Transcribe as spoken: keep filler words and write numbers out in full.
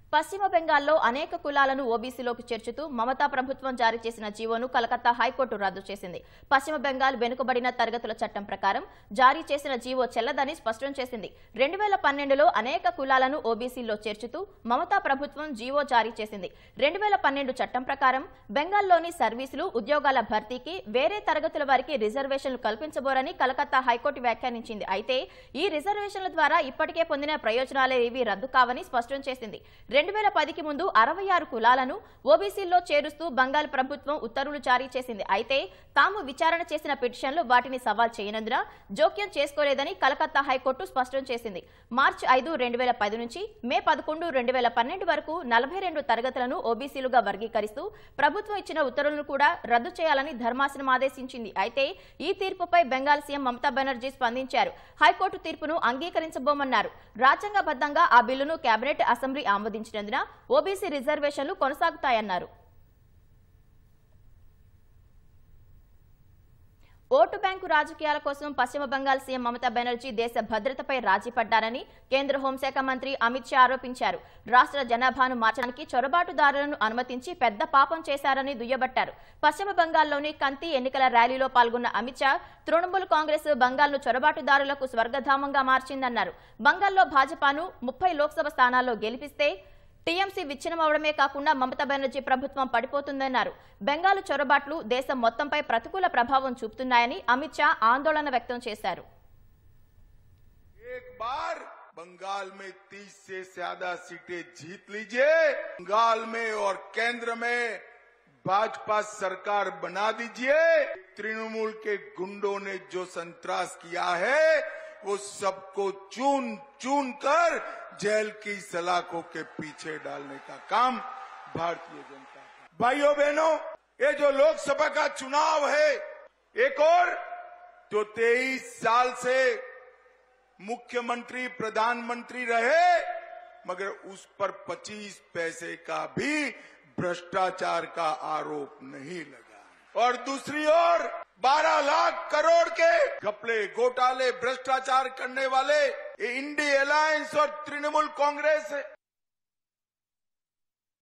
పశ్చిమ బెంగాల్లో అనేక కులాలను ఓబీసీలోకి చేర్చుతూ మమతా ప్రభుత్వం జారీ చేసిన జీవోను కలకత్తా హైకోర్టు రద్దు చేసింది. పశ్చిమ బెంగాల్ వెనుకబడిన తరగతుల చట్టం ప్రకారం జారీ చేసిన జీవో చెల్లదని స్పష్టం చేసింది. రెండు వేల పన్నెండులో అనేక కులాలను ఓబీసీల్లో చేర్చుతూ మమతా ప్రభుత్వం జీవో జారీ చేసింది. రెండు వేల పన్నెండు చట్టం ప్రకారం బెంగాల్లోని సర్వీసులు, ఉద్యోగాల భర్తీకి వేరే తరగతుల వారికి రిజర్వేషన్లు కల్పించబోరని కలకత్తా హైకోర్టు వ్యాఖ్యానించింది. అయితే ఈ రిజర్వేషన్ల ద్వారా ఇప్పటికే పొందిన ప్రయోజనాలేవీ రద్దు కావని స్పష్టం చేసింది. రెండు వేల పదికి ముందు అరవై ఆరు కులాలను ఓబీసీల్లో చేరుస్తూ బంగాల్ ప్రభుత్వం ఉత్తర్వులు జారీ చేసింది. అయితే తాము విచారణ చేసిన పిటిషన్లు వాటిని సవాల్ చేయనందున జోక్యం చేసుకోలేదని కలకత్తా హైకోర్టు స్పష్టం చేసింది. మార్చి ఐదు రెండు వేల పది నుంచి మే పదకొండు రెండు వేల పన్నెండు వరకు నలభై రెండు తరగతులను ఓబీసీలుగా వర్గీకరిస్తూ ప్రభుత్వం ఇచ్చిన ఉత్తర్వులను కూడా రద్దు చేయాలని ధర్మాసనం ఆదేశించింది. అయితే ఈ తీర్పుపై బెంగాల్ సీఎం మమతా బెనర్జీ స్పందించారు. హైకోర్టు తీర్పును అంగీకరించబోమన్నారు. రాజ్యాంగబద్ధంగా ఆ బిల్లును కేబినెట్, అసెంబ్లీ ఆమోదించినందున ఓబీసీ రిజర్వేషన్లు కొనసాగుతాయన్నారు. ఓటు బ్యాంకు రాజకీయాల కోసం పశ్చిమ బెంగాల్ సీఎం మమతా బెనర్జీ దేశ భద్రతపై రాజీ పడ్డారని కేంద్ర హోంశాఖ మంత్రి అమిత్ షా ఆరోపించారు. రాష్ట్ర జనాభాను మార్చడానికి చొరబాటుదారులను అనుమతించి పెద్ద పాపం చేశారని దుయ్యబట్టారు. పశ్చిమ బెంగాల్లోని కంతి ఎన్నికల ర్యాలీలో పాల్గొన్న అమిత్ షా తృణమూల్ కాంగ్రెస్ బంగాల్ను చొరబాటుదారులకు స్వర్గధామంగా మార్చిందన్నారు. బంగాల్లో భాజపాను ముప్పై లోక్సభ స్థానాల్లో గెలిపిస్తే టీఎంసీ విచ్ఛిన్నమవడమే కాకుండా మమతా బెనర్జీ ప్రభుత్వం పడిపోతుందన్నారు. బెంగాల్ చొరబాట్లు దేశం మొత్తంపై ప్రతికూల ప్రభావం చూపుతున్నాయని అమిత్ షా ఆందోళన వ్యక్తం చేశారు. बंगाल में तीस से ज्यादा सीटें जीत लीजिए, बंगाल में और केंद्र में भाजपा सरकार बना दीजिए। तृणमूल के गुंडों ने जो संतरास किया है वो सबको चून चून कर जेल की सलाखों के पीछे डालने का काम भारतीय जनता का। भाइयों बहनों, ये जो लोकसभा का चुनाव है, एक और जो तेईस साल से मुख्यमंत्री प्रधानमंत्री रहे मगर उस पर पच्चीस पैसे का भी भ्रष्टाचार का आरोप नहीं लगा। और दूसरी ओर बारह लाख करोड़ के घपले, घोटाले, भ्रष्टाचार करने वाले ये इंडी अलायंस और तृणमूल कांग्रेस